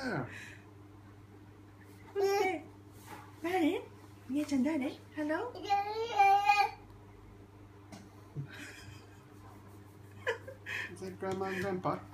there? Who's there? Darren? Miya-chan, Darren? Hello? Is that Grandma and Grandpa?